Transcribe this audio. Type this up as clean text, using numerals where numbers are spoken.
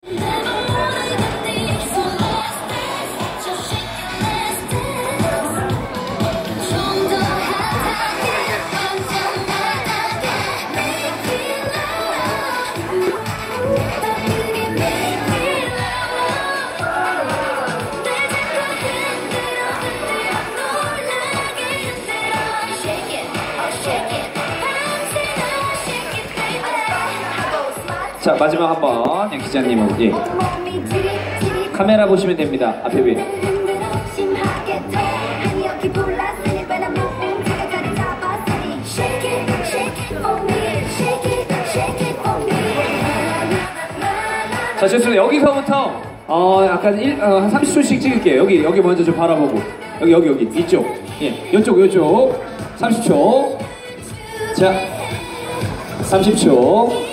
자, 마지막 한번 기자님은 예. 카메라 보시면 됩니다. 앞에 위. 자, 좋습니다. 여기서부터 약간 한 30초씩 찍을게요. 여기 먼저 좀 바라보고 여기 이쪽 이쪽 30초. 자, 30초.